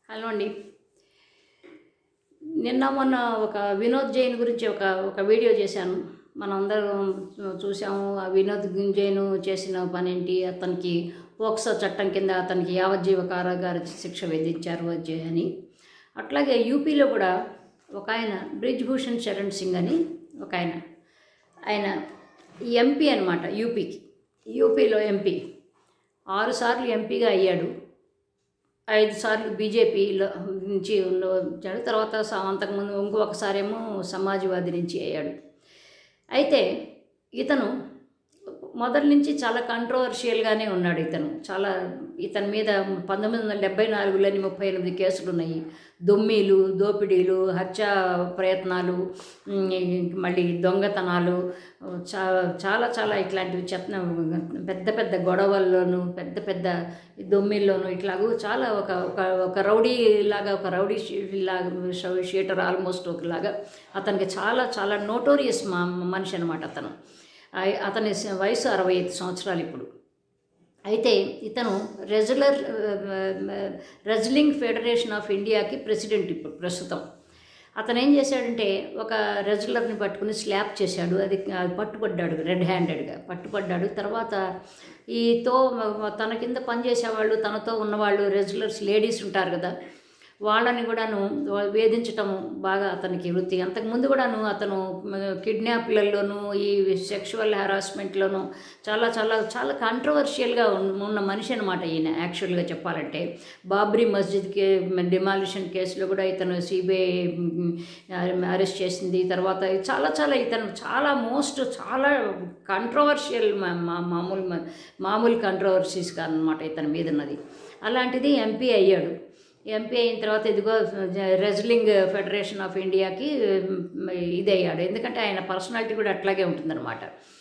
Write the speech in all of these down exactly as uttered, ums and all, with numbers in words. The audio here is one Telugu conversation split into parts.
హలో అండి. నిన్న మొన్న ఒక వినోద్ జైన్ గురించి ఒక ఒక వీడియో చేశాను. మనందరం చూసాము. ఆ వినోద్ జైన్ చేసిన పనేంటి, అతనికి పోక్సో చట్టం కింద అతనికి యావజ్జీవ కారాగార శిక్ష విధించారు అని. అట్లాగే యూపీలో కూడా ఒక ఆయన బ్రిజ్ భూషణ్ శరణ్ సింగ్ అని ఒక ఆయన ఆయన ఎంపీ అనమాట. యూపీకి యూపీలో ఎంపీ ఆరు సార్లు ఎంపీగా అయ్యాడు. ఐదు సార్లు బీజేపీలో నుంచి వచ్చాడు. తర్వాత అంతకుముందు ఇంకొకసారేమో సమాజ్వాదీ నుంచి అయ్యాడు. అయితే ఇతను మొదటి నుంచి చాలా కంట్రోవర్షియల్గానే ఉన్నాడు. ఇతను చాలా ఇతని మీద పంతొమ్మిది వందల డెబ్బై నాలుగులోని ముప్పై ఎనిమిది కేసులు ఉన్నాయి. దొమ్మీలు, దోపిడీలు, హత్యా ప్రయత్నాలు, మళ్ళీ దొంగతనాలు, చా చాలా చాలా ఇట్లాంటివి చెత్త పెద్ద పెద్ద గొడవల్లోనూ పెద్ద పెద్ద దొమ్మిల్లోనూ ఇట్లాగూ చాలా ఒక ఒక రౌడీ లాగా ఒక రౌడీ లాగా షీటర్ ఆల్మోస్ట్ ఒకలాగా అతనికి చాలా చాలా నోటోరియస్ మా మనిషి అనమాట. అతను అతని వయసు అరవై ఐదు సంవత్సరాలు ఇప్పుడు. అయితే ఇతను రెజ్లర్ రెజ్లింగ్ ఫెడరేషన్ ఆఫ్ ఇండియాకి ప్రెసిడెంట్ ఇప్పుడు ప్రస్తుతం. అతను ఏం చేశాడంటే ఒక రెజ్లర్ని పట్టుకుని స్లాప్ చేశాడు. అది పట్టుపడ్డాడు, రెడ్ హ్యాండెడ్గా పట్టుపడ్డాడు. తర్వాత ఈతో తన కింద పనిచేసేవాళ్ళు, తనతో ఉన్నవాళ్ళు రెజ్లర్స్ లేడీస్ ఉంటారు కదా, వాళ్ళని కూడాను వేధించటం బాగా అతనికి వృత్తి. అంతకుముందు కూడాను అతను కిడ్నాప్లలోనూ ఈ సెక్షువల్ హెరాస్మెంట్లోనూ చాలా చాలా చాలా కాంట్రవర్షియల్గా ఉన్న మనిషి అనమాట ఈయన. యాక్చువల్గా చెప్పాలంటే బాబ్రీ మస్జిద్కి డిమాలిషన్ కేసులో కూడా ఇతను సిబిఐ అరెస్ట్ చేసింది. తర్వాత చాలా చాలా ఇతను చాలా మోస్ట్ చాలా కాంట్రవర్షియల్ మామూలు మామూలు కాంట్రవర్సీస్గా అనమాట ఇతని మీద ఉన్నది. అలాంటిది ఎంపీ అయ్యాడు. ఎంపీ అయిన తర్వాత ఇదిగో రెజ్లింగ్ ఫెడరేషన్ ఆఫ్ ఇండియాకి ఇది అయ్యాడు. ఎందుకంటే ఆయన పర్సనాలిటీ కూడా అట్లాగే ఉంటుందన్నమాట.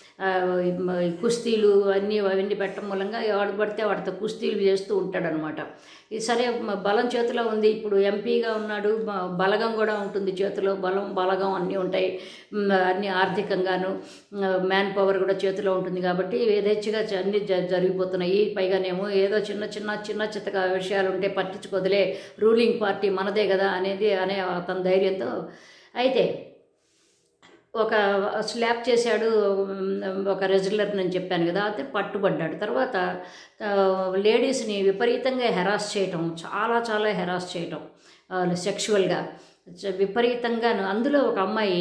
కుస్తీలు అన్నీ అవన్నీ పెట్టడం మూలంగా ఎవడు పడితే వాడితో కుస్తీలు చేస్తూ ఉంటాడనమాట. ఇది సరే బలం చేతిలో ఉంది. ఇప్పుడు ఎంపీగా ఉన్నాడు, బలగం కూడా ఉంటుంది చేతిలో. బలం బలగం అన్నీ ఉంటాయి, అన్నీ ఆర్థికంగాను మ్యాన్ పవర్ కూడా చేతిలో ఉంటుంది. కాబట్టి యథేచ్ఛగా అన్నీ జరిగిపోతున్నాయి. పైగానేమో ఏదో చిన్న చిన్న చిన్న చిత్తగా విషయాలు ఉంటే పట్టించుకోదులే, రూలింగ్ పార్టీ మనదే కదా అనేది అనే అతని ధైర్యంతో. అయితే ఒక స్లాప్ చేశాడు ఒక రెజ్లర్ అని చెప్పాను కదా, అయితే పట్టుబడ్డాడు. తర్వాత లేడీస్ని విపరీతంగా హెరాస్ చేయటం, చాలా చాలా హెరాస్ చేయటం సెక్షువల్గా విపరీతంగాను. అందులో ఒక అమ్మాయి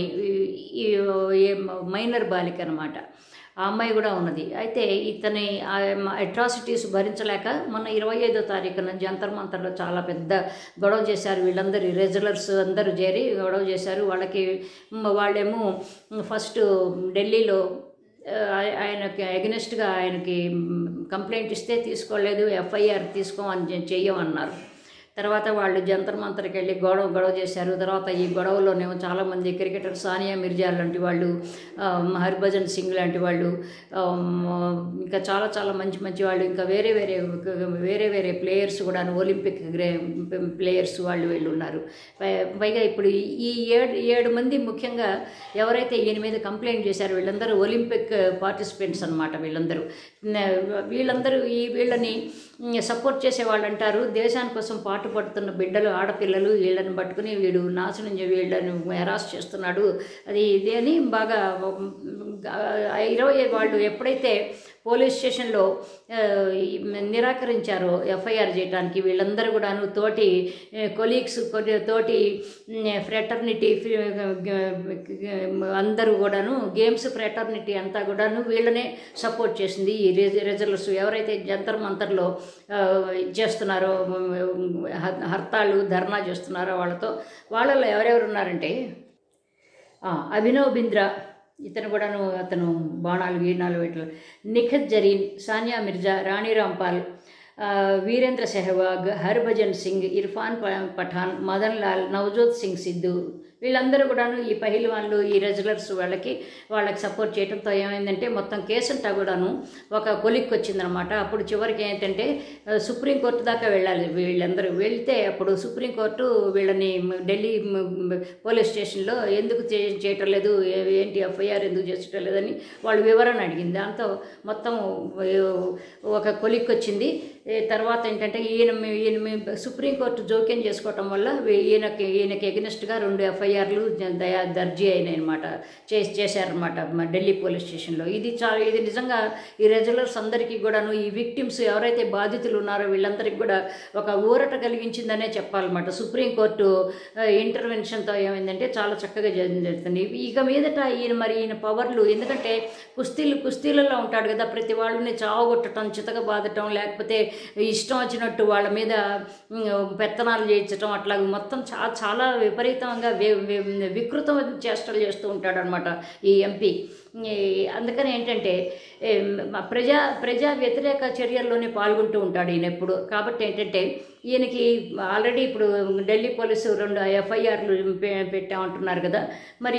మైనర్ బాలిక అనమాట. ఆ అమ్మాయి కూడా ఉన్నది. అయితే ఇతని అట్రాసిటీస్ భరించలేక మొన్న ఇరవై ఐదో తారీఖున జంతర్ మంతర్లో చాలా పెద్ద గొడవ చేశారు. వీళ్ళందరూ రెజ్లర్స్ అందరూ చేరి గొడవ చేశారు. వాళ్ళకి వాళ్ళేమో ఫస్ట్ ఢిల్లీలో ఆయనకి అగెనిస్ట్గా ఆయనకి కంప్లైంట్ ఇస్తే తీసుకోలేదు, ఎఫ్ఐఆర్ తీసుకోమని చెయ్యమన్నారు. తర్వాత వాళ్ళు జంతర్ మంతర్కి వెళ్ళి గొడవ గొడవ చేశారు. తర్వాత ఈ గొడవలోనేమో చాలామంది క్రికెటర్ సానియా మిర్జా లాంటి వాళ్ళు, హర్భజన్ సింగ్ లాంటి వాళ్ళు, ఇంకా చాలా చాలా మంచి మంచి వాళ్ళు, ఇంకా వేరే వేరే వేరే వేరే ప్లేయర్స్ కూడా ఒలింపిక్ ప్లేయర్స్ వాళ్ళు వీళ్ళు ఉన్నారు. పైగా ఇప్పుడు ఈ ఏడు ఏడు మంది ముఖ్యంగా ఎవరైతే ఈయన మీద కంప్లైంట్ చేశారో వీళ్ళందరూ ఒలింపిక్ పార్టిసిపెంట్స్ అనమాట. వీళ్ళందరూ వీళ్ళందరూ ఈ వీళ్ళని సపోర్ట్ చేసే వాళ్ళు అంటారు, దేశాని కోసం పాటుపడుతున్న బిడ్డలు ఆడపిల్లలు వీళ్ళని పట్టుకుని వీడు నాశనం వీళ్ళని హెరాస్ చేస్తున్నాడు అది ఇది అని బాగా ఇరవై వాళ్ళు ఎప్పుడైతే పోలీస్ స్టేషన్లో నిరాకరించారో ఎఫ్ఐఆర్ చేయడానికి, వీళ్ళందరూ కూడాను తోటి కొలీగ్స్ తోటి ఫ్రెటర్నిటీ అందరూ కూడాను గేమ్స్ ఫ్రెటర్నిటీ అంతా కూడాను వీళ్ళనే సపోర్ట్ చేసింది. ఈ రెజ్లర్స్ ఎవరైతే జంతర్ మంతర్లో చేస్తున్నారో, హర్తాళ్ళు ధర్నా చేస్తున్నారో వాళ్ళతో వాళ్ళలో ఎవరెవరు ఉన్నారంటే అభినవ్ బింద్రా, ఇతను కూడాను అతను బాణాలు గీణాలు ఇట్లా, నిఖత్ జరీన్, సానియా మిర్జా, రాణి రాంపాల్, వీరేంద్ర సెహ్వాగ్, హర్భజన్ సింగ్, ఇర్ఫాన్ పఠాన్, మదన్ లాల్, నవజోత్ సింగ్ సిద్ధు వీళ్ళందరూ కూడాను ఈ పహిల్వాన్లు ఈ రెజ్లర్స్ వాళ్ళకి వాళ్ళకి సపోర్ట్ చేయడంతో ఏమైందంటే మొత్తం కేసు అంతా కూడాను ఒక కొలిక్కి వచ్చిందనమాట. అప్పుడు చివరికి ఏంటంటే సుప్రీంకోర్టు దాకా వెళ్ళాలి వీళ్ళందరూ. వెళ్తే అప్పుడు సుప్రీంకోర్టు వీళ్ళని ఢిల్లీ పోలీస్ స్టేషన్లో ఎందుకు చేయటం లేదు, ఏంటి ఎఫ్ఐఆర్ ఎందుకు చేసటం లేదని వాళ్ళు వివరణ అడిగింది. దాంతో మొత్తం ఒక కొలిక్కి వచ్చింది. తర్వాత ఏంటంటే ఈయన ఈయన సుప్రీంకోర్టు జోక్యం చేసుకోవటం వల్ల ఈయనకి ఈయనకి ఎగ్నెస్ట్గా రెండు ఎఫ్ఐఆర్లు దయా దర్జీ అయినాయి అనమాట, చేసి చేశారనమాట ఢిల్లీ పోలీస్ స్టేషన్లో. ఇది చాలా ఇది నిజంగా ఈ రెజ్లర్స్ అందరికీ కూడాను ఈ విక్టిమ్స్ ఎవరైతే బాధితులు ఉన్నారో వీళ్ళందరికీ కూడా ఒక ఊరట కలిగించిందనే చెప్పాలన్నమాట. సుప్రీంకోర్టు ఇంటర్వెన్షన్తో ఏమైందంటే చాలా చక్కగా జరుగుతుంది. ఇక మీదట ఈయన మరి ఈయన పవర్లు, ఎందుకంటే కుస్తీలు కుస్తీలలో ఉంటాడు కదా, ప్రతి వాళ్ళని చావగొట్టడం, చితక బాధటం, లేకపోతే ఇష్టం వచ్చినట్టు వాళ్ళ మీద పెత్తనాలు చేయించడం, అట్లా మొత్తం చా చాలా విపరీతంగా వికృతం చేష్టలు చేస్తూ ఉంటాడు అనమాట ఈ ఎంపీ. అందుకని ఏంటంటే ప్రజా ప్రజా వ్యతిరేక చర్యల్లోనే పాల్గొంటూ ఉంటాడు ఈయన ఎప్పుడు. కాబట్టి ఏంటంటే ఈయనకి ఆల్రెడీ ఇప్పుడు ఢిల్లీ పోలీసు రెండు ఎఫ్ఐఆర్లు పెట్టామంటున్నారు కదా, మరి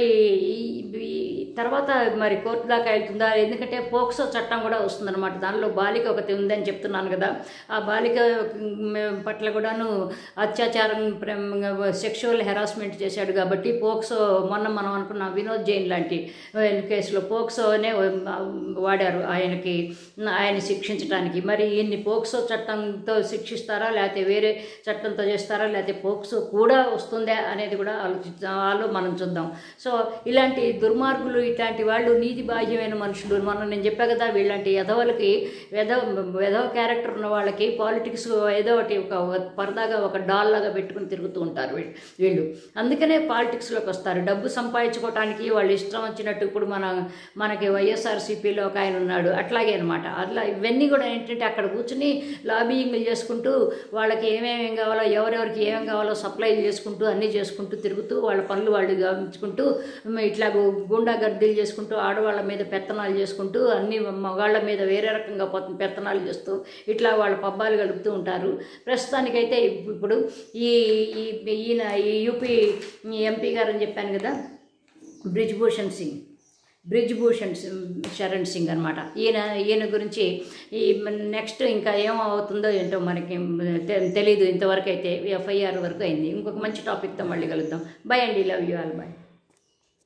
తర్వాత మరి కోర్టు దాకా వెళ్తుందా? ఎందుకంటే పోక్సో చట్టం కూడా వస్తుందన్నమాట. దానిలో బాలిక ఒకటి ఉందని చెప్తున్నాను కదా, ఆ బాలిక పట్ల కూడాను అత్యాచారం, సెక్షువల్ హెరాస్మెంట్ చేశాడు కాబట్టి పోక్సో, మొన్న మనం అనుకున్న వినోద్ జైన్ లాంటి కేసులో పోక్సోనే వాడారు ఆయనకి, ఆయన శిక్షించడానికి. మరి ఈయన్ని పోక్సో చట్టంతో శిక్షిస్తారా, లేకపోతే వేరే చట్టంతో చేస్తారా, లేకపోతే పోక్సో కూడా వస్తుందా అనేది కూడా ఆలోచించాలో మనం చూద్దాం. సో ఇలాంటి దుర్మార్గులు, ఇట్లాంటి వాళ్ళు నీతి బాహ్యమైన మనుషులు. మనం నేను చెప్పా కదా, వీళ్ళంటి ఎదవలకి వెదవ వెదవ క్యారెక్టర్ ఉన్న వాళ్ళకి పాలిటిక్స్ ఏదో ఒకటి ఒక పరదాగా ఒక డాల్ లాగా పెట్టుకుని తిరుగుతూ ఉంటారు వీళ్ళు. అందుకనే పాలిటిక్స్లోకి వస్తారు డబ్బు సంపాదించుకోవడానికి. వాళ్ళు ఇష్టం వచ్చినట్టు ఇప్పుడు మన మనకి వైఎస్ఆర్సీపీలో ఒక ఆయన ఉన్నాడు, అట్లాగే అనమాట. అట్లా ఇవన్నీ కూడా ఏంటంటే అక్కడ కూర్చుని లాబియింగ్లు చేసుకుంటూ వాళ్ళకి ఏమేమి కావాలో, ఎవరెవరికి ఏమేమి కావాలో సప్లై చేసుకుంటూ అన్నీ చేసుకుంటూ తిరుగుతూ వాళ్ళ పనులు వాళ్ళు గమనించుకుంటూ ఇట్లా గుండా గర్దీలు చేసుకుంటూ ఆడవాళ్ళ మీద పెత్తనాలు చేసుకుంటూ అన్ని మగాళ్ళ మీద వేరే రకంగా పెత్తనాలు చేస్తూ ఇట్లా వాళ్ళ పబ్బాలు గడుపుతూ ఉంటారు. ప్రస్తుతానికైతే ఇప్పుడు ఈ ఈయన ఈ యూపీ ఎంపీ గారు అని చెప్పాను కదా, బ్రిజ్భూషణ్ సింగ్ బ్రిజ్భూషణ్ శరణ్ సింగ్ అనమాట. ఈయన ఈయన గురించి ఈ నెక్స్ట్ ఇంకా ఏమవుతుందో ఏంటో మనకి తెలీదు. ఇంతవరకు అయితే ఎఫ్ఐఆర్ వరకు అయింది. ఇంకొక మంచి టాపిక్తో మళ్ళీ కలుద్దాం. బై అండి, లవ్ యూ ఆల్, బై.